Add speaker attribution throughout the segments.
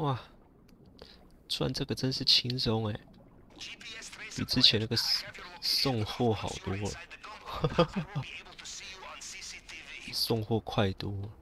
Speaker 1: 哇，赚这个真是轻松哎，比之前那个送货好多了，比送货快多了。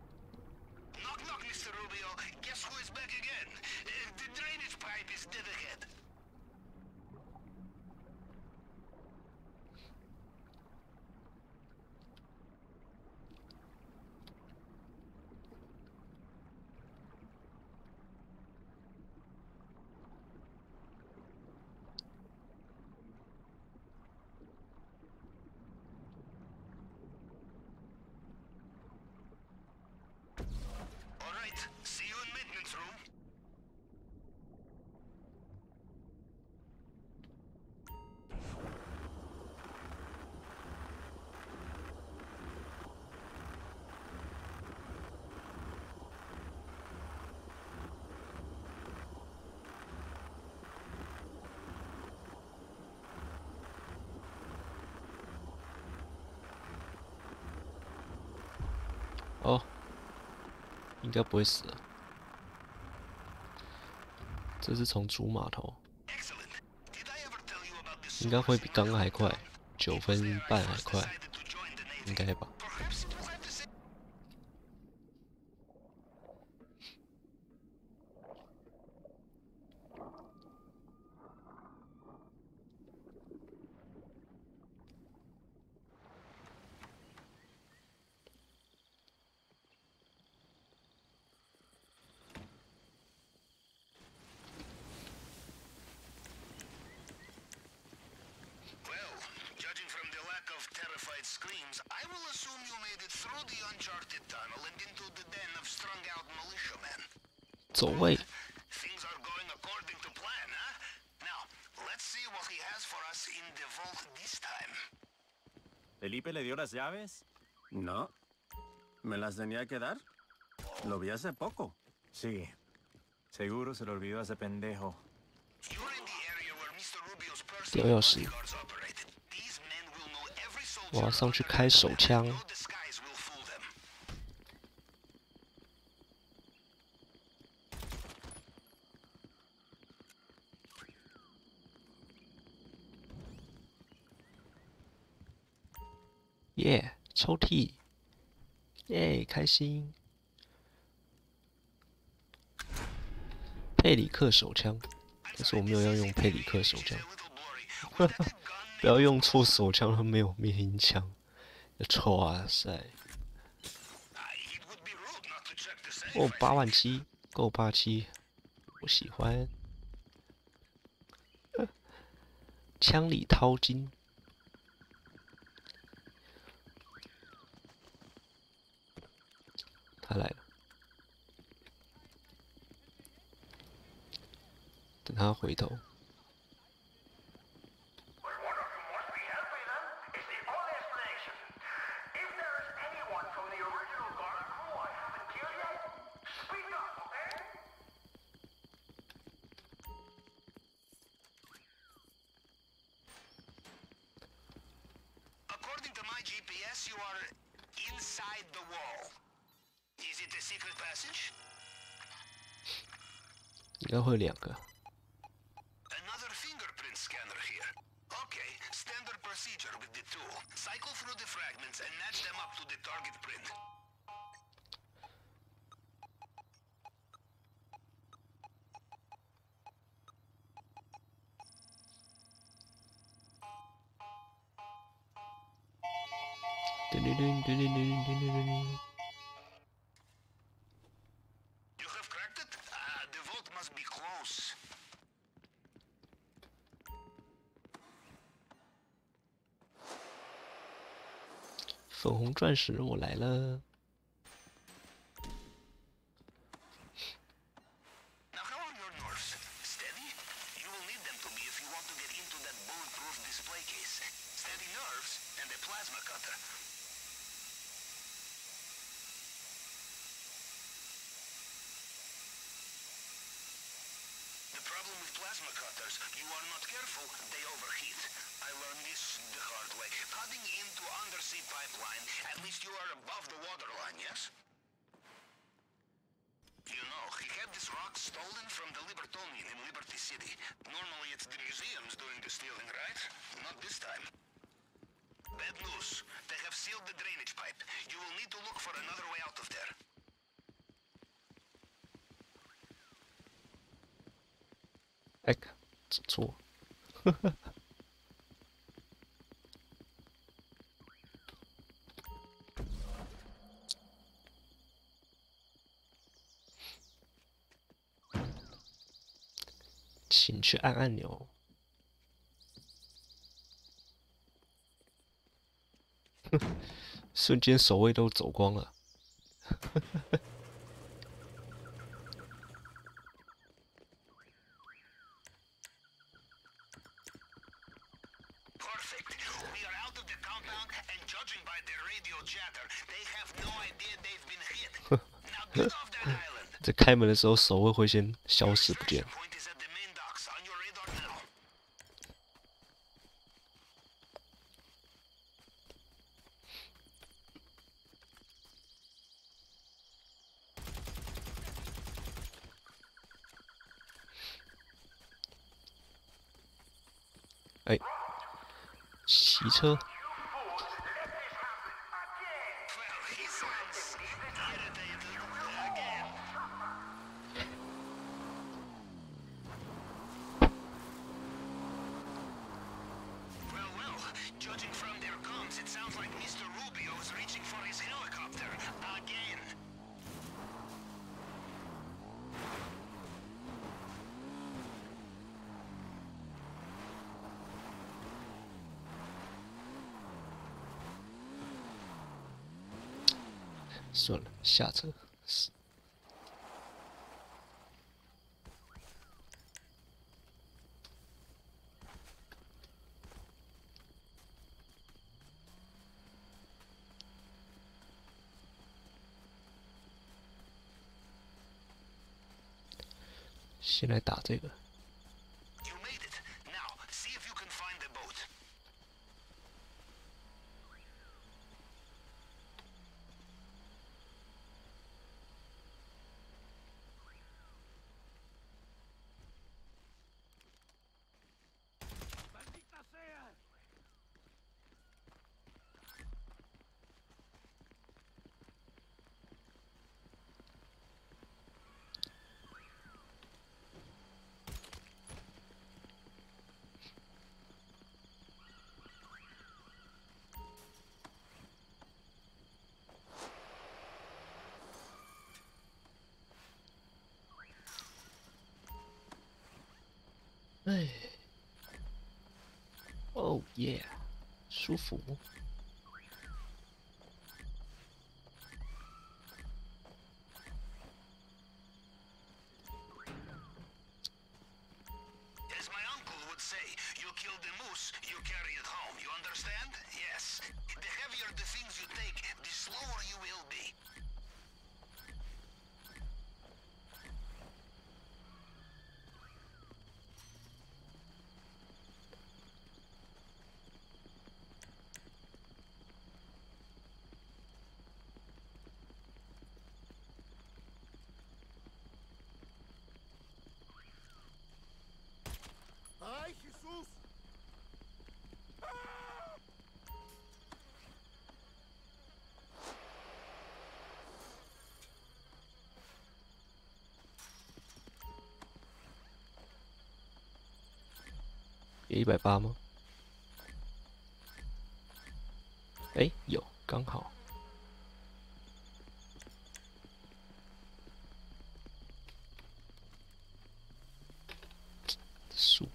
Speaker 1: 哦，应该不会死了。这是从主码头，应该会比刚刚还快，9分半还快，应该吧。
Speaker 2: Screams, I will assume you made it through the uncharted tunnel and into the den of strung-out militiamen.
Speaker 1: 走位。
Speaker 2: Things are going according to plan, huh? Now, let's see what he has for us in the vault this time.
Speaker 3: ¿Felipe le dio las llaves?
Speaker 4: No. ¿Me las tenía que dar? Lo vi hace poco.
Speaker 3: Sí. Seguro se lo olvidó a ese pendejo.
Speaker 2: You're in the area where Mr. Rubio's
Speaker 1: 掉
Speaker 2: personal
Speaker 1: 钥匙，
Speaker 2: bodyguards operate. These men will know every
Speaker 1: 我
Speaker 2: soldier
Speaker 1: 要上去
Speaker 2: under
Speaker 1: 开
Speaker 2: their
Speaker 1: 手
Speaker 2: command.
Speaker 1: 枪。
Speaker 2: No disguise will fool them.
Speaker 1: 耶，抽屉，耶，开心。佩里克手枪，但是我没有要用佩里克手枪，不要用错手枪，它没有灭音枪。哇塞！哦，87000，够87，我喜欢。枪里掏金。他来了，等他回头。
Speaker 2: According to my GPS, you are inside the wall. Is it a secret passage?
Speaker 1: 应该会有2个。
Speaker 2: Another fingerprint scanner here. Okay, standard procedure with the tool. Cycle through the fragments and match them up to the target print. You have cracked it? The vault must be close.
Speaker 1: 粉红钻石，我来了。
Speaker 2: Now, how are your nerves? Steady? You will need them to be if you want to get into that bulletproof display case. Steady nerves and a plasma cutter. The problem with plasma cutters, you are not careful, they overheat. I learned this the hard way. Cutting into undersea pipeline, at least you are above the waterline, yes? You you know, he had this rock stolen from the Libertonian in Liberty City. Normally it's the museums doing the stealing, right? Not this time. Bad news. They have sealed the drainage pipe. You will need to look for another way out of there.
Speaker 1: 哎，走错。请去按按钮。瞬间守卫都走光了。
Speaker 2: Perfect. We are out of the compound, and judging by their radio chatter, they have no idea they've been hit. Now get off that island.
Speaker 1: 在开门的时候，守卫会先消失不见。
Speaker 2: Point is at the main docks on your radar now.
Speaker 1: 哎，骑车。
Speaker 2: Well, he sounds irritated again. Well, judging from their comms, it sounds like Mr. Rubio is reaching for his helicopter again.
Speaker 1: 算了，下车。先来打这个。
Speaker 2: You made it. Now, see if you can find the boat.
Speaker 1: 哎，哦耶，舒服。
Speaker 2: As my uncle would say, you kill the moose, you carry it home. You understand? Yes. The heavier the things you take, the slower you will be.
Speaker 4: ¡Ay, Jesús!
Speaker 1: 也180吗？哎，有，刚好。树。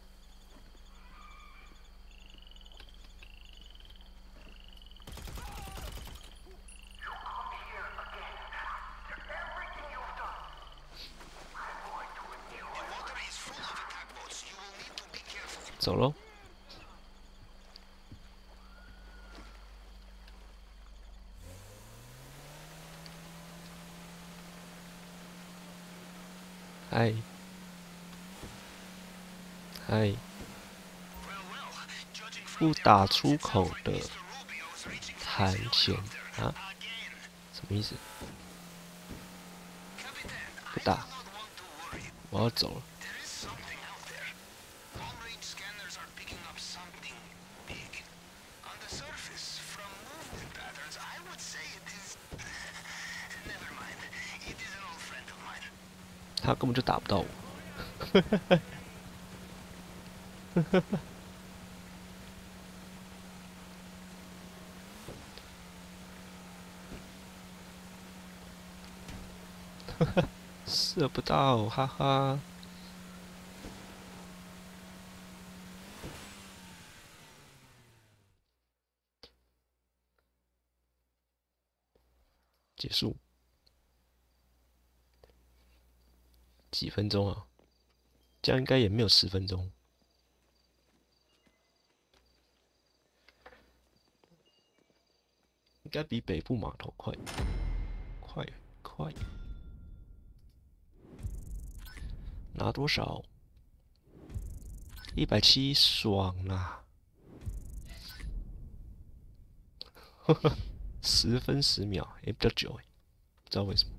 Speaker 1: 走喽。嗨，嗨，不打出口的探险啊？什么意思？不大，我要走了。
Speaker 2: There is something out there. Long-range scanners are picking up something big. On the surface, from movement patterns, I would say it is... Never mind. It is an old friend of mine.
Speaker 1: 他根本就打不到我。射不到，哈哈。结束。几分钟啊？这样应该也没有10分钟。应该比北部码头快。快。拿多少？170，爽啦！呵呵，10分10秒，也比较久哎，不知道为什么。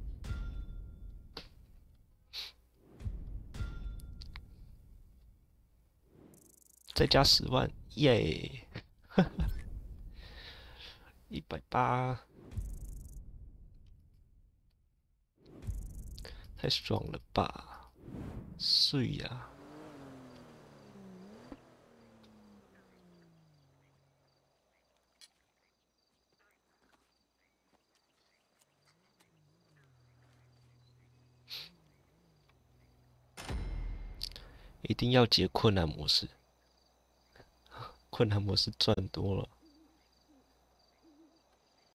Speaker 1: 再加10万，耶！呵呵，180，太爽了吧！碎呀！一定要解困难模式，困难模式赚多了。